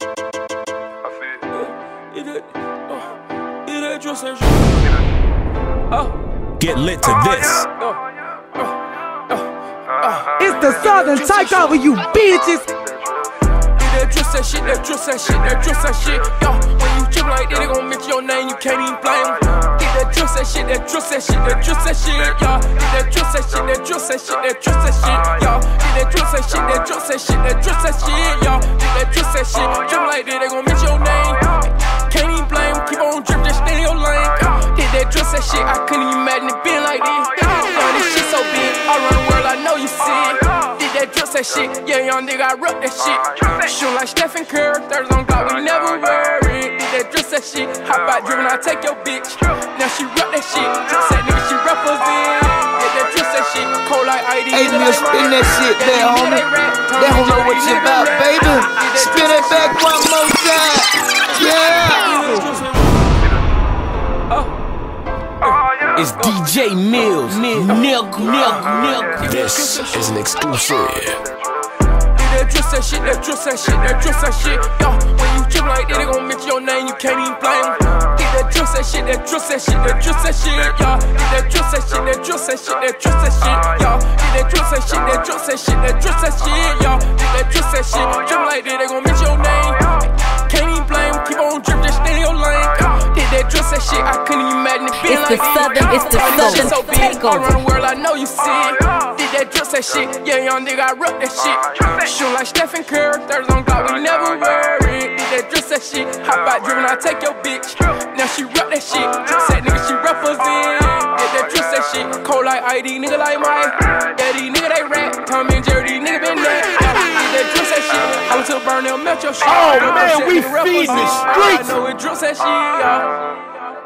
Get lit to this. It's the Southern Takeover, you bitches. That shit, that shit, yo. When you drip like that, they gon' mention your name, you can't even blame them. Get that shit, that shit, yo. Get that shit, yo. Get that shit, that shit, yo. Get that shit, drip like that, they gon' mention your name. Can't even blame them, keep on drip, just stay in your lane. Get that shit, I couldn't even imagine it being like this. Yo, this shit so big, I run the world, I know you see it. That shit, yeah, young nigga, I rock that shit. Shoot like Stephen Curry, thirds on God, we never worry. Did that shit, hop out driven, I take your bitch. Now she rock that shit, that nigga, she represent. Did that shit, cold like ID. Hey, you spin that shit there, homie. They don't know what you about, baby. Spin it back one more time. Yeah. It's DJ Mills. This is an exclusive. That shit, yo. When you drip like that, they gon' mention your name, you can't even blame them. Get that shit, yo. Get that shit, yo. Get that shit, drip like that, they gon' mention your name. Can't even blame them, keep on drip, just stay in your lane. That shit, I couldn't even imagine it being like It's the Southern so big, I run Takeover. the world, I know you see it. Did that shit, yeah, young nigga, I rock that shit. Shoot like Stephen Curry, thirds on God, we never worry. Did that shit, hop out driven, I take your bitch. Now she rock that shit, that nigga, she represent. Did that shit, cold like ID, nigga like Mike. Yeah, these nigga, they rap, Tommy and Jerry, these nigga been there. Did that shit, I went to the burn, they'll melt your shit. Oh man, we feeding the streets. I know it drips that shit, yeah.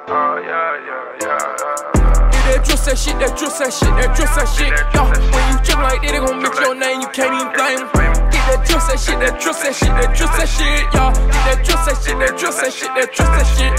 That shit, yo. When you drip like that, they gon' mention your name, you can't even blame them. Get that shit, yo. Get that shit, yo. Get that shit,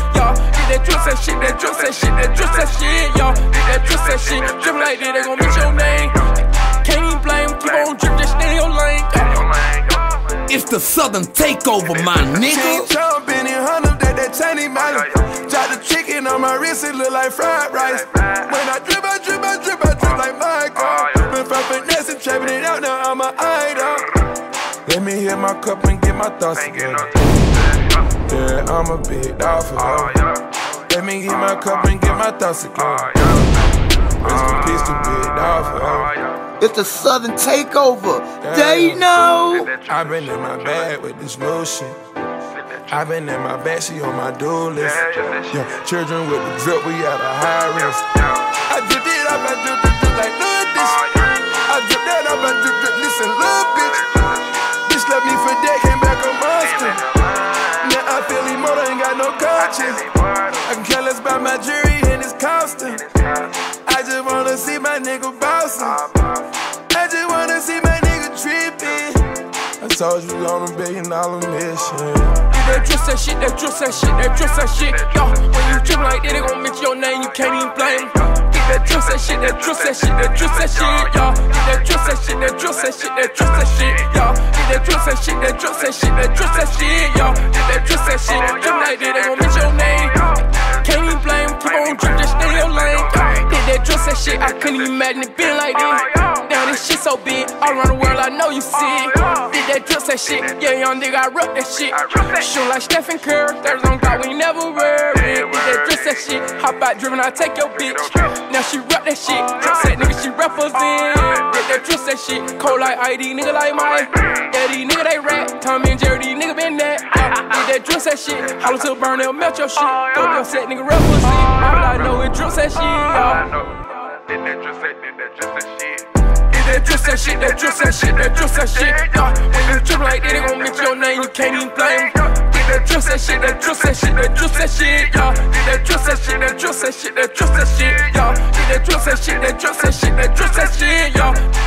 yo. Get that shit, drip like that, they gon' mention your name. Can't even blame them, keep on drip, just stay in your lane. It's the Southern Takeover, my nigga. Jumping in Honda, that tiny money. Drop the chicken on my wrist, it look like fried rice. When I drip like Michael. Been from finesse and trapping it out, now I'm an idol. Let me hit my cup and get my thoughts together. Yeah, I'm a big dog for her. Let me hit my cup and get my thoughts together. Rest in peace to big dog for her. It's the Southern Takeover. They know. I've been in my bag with this new shit. I've been in my bag, she on my do list. Yeah, children with the drip, we at a high risk. I drip it up, I drip like little dish. I drip that up, I drip, listen, little bitch. Bitch left me for dead, came back a monster. Now I feel immortal, ain't got no conscience. I can care less about my jury and his costume. I just wanna see my nigga bouncing. I just wanna see my nigga tripping. I told you on $1 billion mission. That shit, yo. When you drip like that, they gon' mention your name, you can't even blame them. Get that shit, yo. Get that shit, yo. Get that shit, yo. Get that shit, drip like that, they gon' mention your name. Can't even blame them, keep on drip, just stay in your lane. Did that shit, I couldn't even imagine it being like this. Now this shit so big, all around the world, I know you see it. Did that shit, yeah, young nigga, I rock that shit. Shoot like Stephen Curry, thirds on God, we never worry. Did that shit, hop out driven, I take your bitch. Now she rock that shit, that nigga, she represent. Did that shit, cold like ID, nigga like Mike. Yeah, these nigga, they rap, Tommy and Jerry, these nigga been there. Did that shit, I was to the burn, they'll melt your shit. Throw your set, nigga, represent. All I know is drips that shit, yo. That shit, yo. When you drip like that, they gon' mention your name, you can't even blame them. That shit, yo. That shit, yo. Get that shit, yo.